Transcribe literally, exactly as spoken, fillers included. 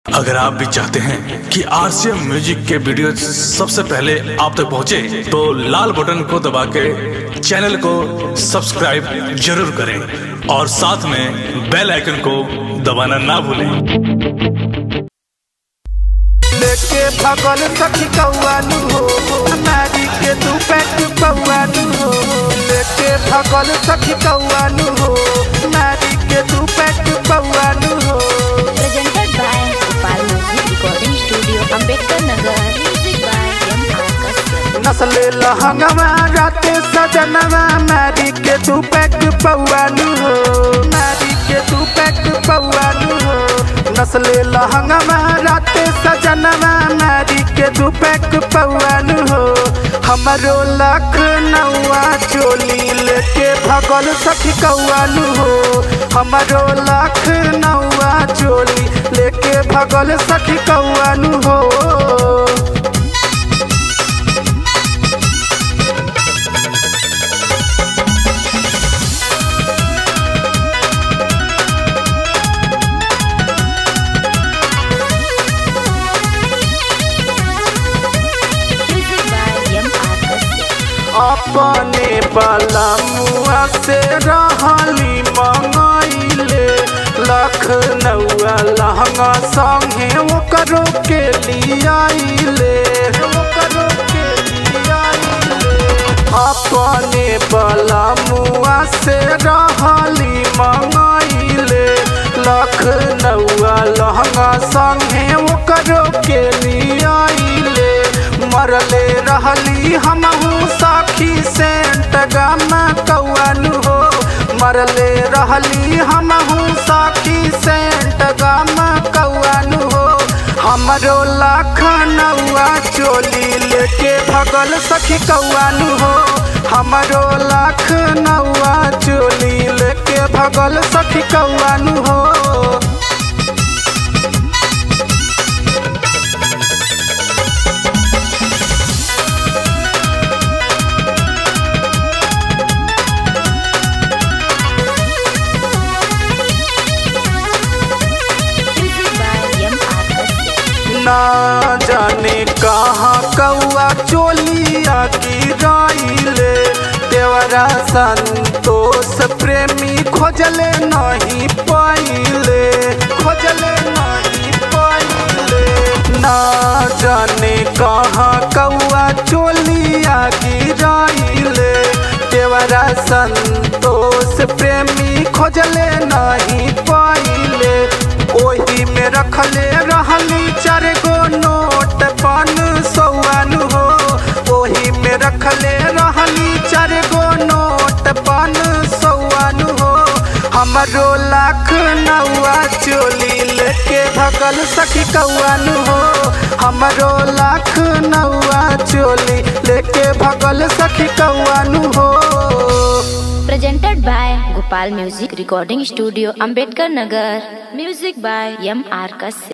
अगर आप भी चाहते हैं कि आरसीएम म्यूजिक के वीडियो सबसे पहले आप तक पहुंचे, तो लाल बटन को दबा के चैनल को सब्सक्राइब जरूर करें और साथ में बेल आइकन को दबाना ना भूलें। लेके भगल सखी कौआलू हो नारी के तू पैक कौआलू हो। लेके भगल सखी कौआलू हो नारी के तू पैक कौआलू हो। Presented by Gopal Music Recording Studio, Ambedkar Nagar. Music by M R Kashyap. नस्ले लहंगवा राते सजनवा नारी के तू पैक कौआलू हो। नारी के तू पैक कौआलू हो। नस्ले लहंगवा राते सजनवा नारी के तू पैक कौआलू हो। हमरो लखनऊआ चोली लेके भगल सखी कौआलू हो। हमरो लखनऊआ चोली लेके भगल सखी कौआलू हो। अपने बलमुआ से रहली मंगाइले लखनऊआ लहंगा संगे ओकरो के लियाइले ओकरो के लियाइले। अपने बलमुआ से रहली मंगाइले लखनऊआ लहंगा संगे ओकरो के लियाइले। मरले रहली हमहू साखी सेंट गामा कौआलू हो। मरले रहली हमहू साखी सेंट गामा कौआलू हो। हमरो लखनऊआ चोली लेके भगल सखी कौआलू हो। हमरो लखनऊआ चोली लेके भगल सखी कौआलू हो। ना जाने कहाँ कौआ चोलिया गिराइले। देवरा संतोष प्रेमी खोजले नहीं पाइले खोजले नहीं पाइले। ना जाने कहाँ कौआ चोलिया गिराइले। देवरा संतोष प्रेमी खोजले नहीं पाइले। ओही में रखले रहली चार गो नोट पान सौआलू हो। ओही में रखले रहली चार गो नोट पान सौआलू हो। हमरो लखनऊआ चोली लेके भगल सखी कौआलू हो। हमरो लखनऊआ चोली लेके भगल सखी कौआलू हो। Presented by Gopal Music Recording Studio, Ambedkar Nagar. Music by M R Kashyap.